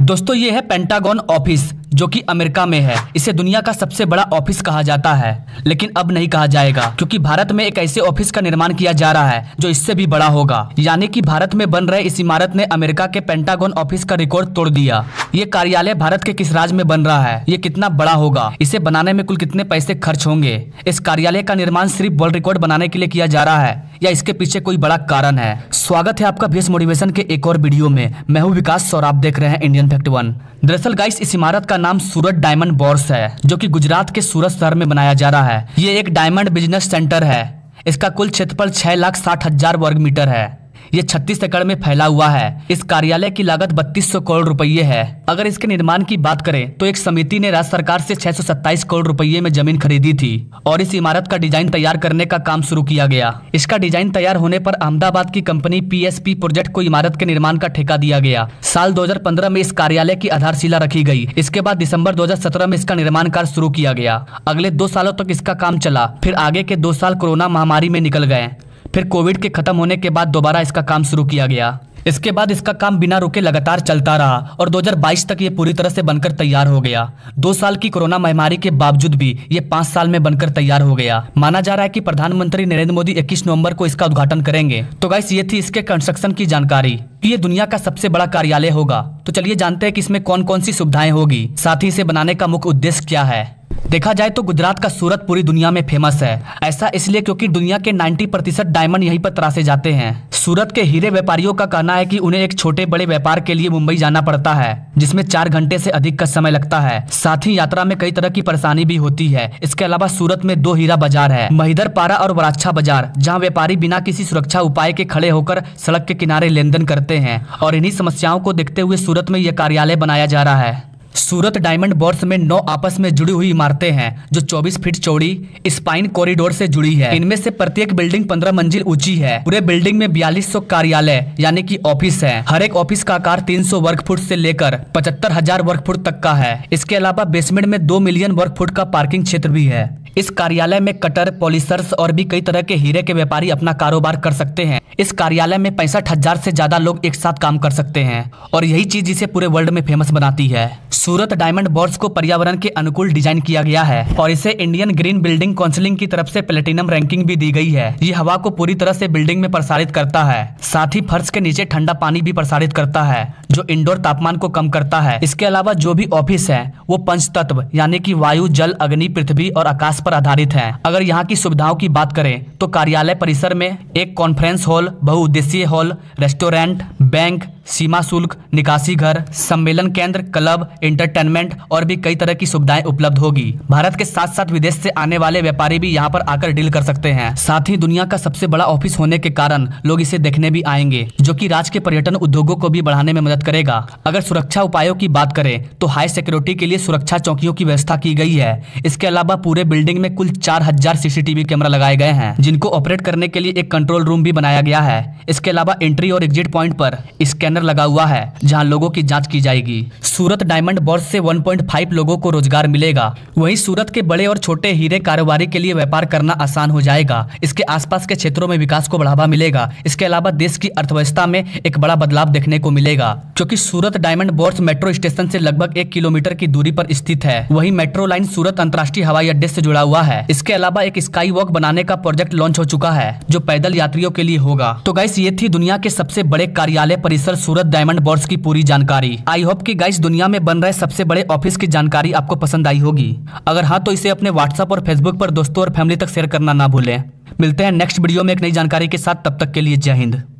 दोस्तों ये है पेंटागन ऑफिस जो कि अमेरिका में है। इसे दुनिया का सबसे बड़ा ऑफिस कहा जाता है, लेकिन अब नहीं कहा जाएगा क्योंकि भारत में एक ऐसे ऑफिस का निर्माण किया जा रहा है जो इससे भी बड़ा होगा। यानी कि भारत में बन रहे इस इमारत ने अमेरिका के पेंटागन ऑफिस का रिकॉर्ड तोड़ दिया। ये कार्यालय भारत के किस राज्य में बन रहा है, ये कितना बड़ा होगा, इसे बनाने में कुल कितने पैसे खर्च होंगे, इस कार्यालय का निर्माण सिर्फ वर्ल्ड रिकॉर्ड बनाने के लिए किया जा रहा है या इसके पीछे कोई बड़ा कारण है। स्वागत है आपका VS मोटिवेशन के एक और वीडियो में। मैं हूँ विकास और आप देख रहे हैं इंडियन फैक्ट 1। दरअसल गाइस इस इमारत का नाम सूरत डायमंड बोर्स है जो कि गुजरात के सूरत शहर में बनाया जा रहा है। ये एक डायमंड बिजनेस सेंटर है। इसका कुल क्षेत्रफल 6,60,000 वर्ग मीटर है। ये 36 एकड़ में फैला हुआ है। इस कार्यालय की लागत 3200 करोड़ रुपये है। अगर इसके निर्माण की बात करें तो एक समिति ने राज्य सरकार से 627 करोड़ रुपये में जमीन खरीदी थी और इस इमारत का डिजाइन तैयार करने का काम शुरू किया गया। इसका डिजाइन तैयार होने पर अहमदाबाद की कंपनी PSP प्रोजेक्ट को इमारत के निर्माण का ठेका दिया गया। साल 2015 में इस कार्यालय की आधारशिला रखी गई। इसके बाद दिसंबर 2017 में इसका निर्माण कार्य शुरू किया गया। अगले 2 सालों तक इसका काम चला। फिर आगे के 2 साल कोरोना महामारी में निकल गए। फिर कोविड के खत्म होने के बाद दोबारा इसका काम शुरू किया गया। इसके बाद इसका काम बिना रुके लगातार चलता रहा और 2022 तक ये पूरी तरह से बनकर तैयार हो गया। 2 साल की कोरोना महामारी के बावजूद भी ये 5 साल में बनकर तैयार हो गया। माना जा रहा है कि प्रधानमंत्री नरेंद्र मोदी 21 नवंबर को इसका उद्घाटन करेंगे। तो गाइस ये थी इसके कंस्ट्रक्शन की जानकारी। ये दुनिया का सबसे बड़ा कार्यालय होगा। तो चलिए जानते हैं कि इसमें कौन कौन सी सुविधाएं होगी, साथ ही इसे बनाने का मुख्य उद्देश्य क्या है। देखा जाए तो गुजरात का सूरत पूरी दुनिया में फेमस है। ऐसा इसलिए क्योंकि दुनिया के 90% डायमंड यहीं पर तराशे जाते हैं। सूरत के हीरे व्यापारियों का कहना है कि उन्हें एक छोटे बड़े व्यापार के लिए मुंबई जाना पड़ता है, जिसमें 4 घंटे से अधिक का समय लगता है। साथ ही यात्रा में कई तरह की परेशानी भी होती है। इसके अलावा सूरत में 2 हीरा बाजार है, महिदर पारा और वराच्छा बाजार, जहाँ व्यापारी बिना किसी सुरक्षा उपाय के खड़े होकर सड़क के किनारे लेन देन करते हैं। और इन्हीं समस्याओं को देखते हुए सूरत में यह कार्यालय बनाया जा रहा है। सूरत डायमंड बोर्स में 9 आपस में जुड़ी हुई इमारतें हैं जो 24 फीट चौड़ी स्पाइन कॉरिडोर से जुड़ी है। इनमें से प्रत्येक बिल्डिंग 15 मंजिल ऊंची है। पूरे बिल्डिंग में 4200 कार्यालय यानी कि ऑफिस है। हर एक ऑफिस का आकार 300 वर्ग फुट से लेकर 75,000 वर्ग फुट तक का है। इसके अलावा बेसमेंट में 2 मिलियन वर्ग फुट का पार्किंग क्षेत्र भी है। इस कार्यालय में कटर, पॉलिशर्स और भी कई तरह के हीरे के व्यापारी अपना कारोबार कर सकते हैं। इस कार्यालय में 65,000 से ज्यादा लोग एक साथ काम कर सकते हैं और यही चीज इसे पूरे वर्ल्ड में फेमस बनाती है। सूरत डायमंड बोर्स को पर्यावरण के अनुकूल डिजाइन किया गया है और इसे इंडियन ग्रीन बिल्डिंग काउंसिल की तरफ से प्लेटिनम रैंकिंग भी दी गई है। ये हवा को पूरी तरह से बिल्डिंग में प्रसारित करता है। साथ ही फर्श के नीचे ठंडा पानी भी प्रसारित करता है जो इंडोर तापमान को कम करता है। इसके अलावा जो भी ऑफिस है वो पंचतत्व यानी कि वायु, जल, अग्नि, पृथ्वी और आकाश पर आधारित है। अगर यहाँ की सुविधाओं की बात करें तो कार्यालय परिसर में एक कॉन्फ्रेंस हॉल, बहुउद्देशीय हॉल, रेस्टोरेंट, बैंक, सीमा शुल्क, निकासी घर, सम्मेलन केंद्र, क्लब, एंटरटेनमेंट और भी कई तरह की सुविधाएं उपलब्ध होगी। भारत के साथ साथ विदेश से आने वाले व्यापारी भी यहाँ पर आकर डील कर सकते हैं। साथ ही दुनिया का सबसे बड़ा ऑफिस होने के कारण लोग इसे देखने भी आएंगे, जो कि राज्य के पर्यटन उद्योगों को भी बढ़ाने में मदद करेगा। अगर सुरक्षा उपायों की बात करें तो हाई सिक्योरिटी के लिए सुरक्षा चौकियों की व्यवस्था की गई है। इसके अलावा पूरे बिल्डिंग में कुल 4000 CCTV कैमरा लगाए गए हैं, जिनको ऑपरेट करने के लिए एक कंट्रोल रूम भी बनाया गया है। इसके अलावा एंट्री और एग्जिट पॉइंट पर स्कैनर लगा हुआ है जहां लोगों की जांच की जाएगी। सूरत डायमंड बोर्स से 1.5 लोगों को रोजगार मिलेगा। वहीं सूरत के बड़े और छोटे हीरे कारोबारी के लिए व्यापार करना आसान हो जाएगा। इसके आसपास के क्षेत्रों में विकास को बढ़ावा मिलेगा। इसके अलावा देश की अर्थव्यवस्था में एक बड़ा बदलाव देखने को मिलेगा, क्योंकि Surat diamond bourse metro station से लगभग 1 किलोमीटर की दूरी पर स्थित है। वहीं मेट्रो लाइन सूरत अंतर्राष्ट्रीय हवाई अड्डे से जुड़ा हुआ है। इसके अलावा एक स्काई वॉक बनाने का प्रोजेक्ट लॉन्च हो चुका है जो पैदल यात्रियों के लिए होगा। तो गाइस ये थी दुनिया के सबसे बड़े कार्यालय परिसर सूरत डायमंड बोर्स की पूरी जानकारी। आई होप कि गाइस दुनिया में बन रहे सबसे बड़े ऑफिस की जानकारी आपको पसंद आई होगी। अगर हाँ तो इसे अपने व्हाट्सएप और फेसबुक पर दोस्तों और फैमिली तक शेयर करना ना भूलें। मिलते हैं नेक्स्ट वीडियो में एक नई जानकारी के साथ। तब तक के लिए जय हिंद।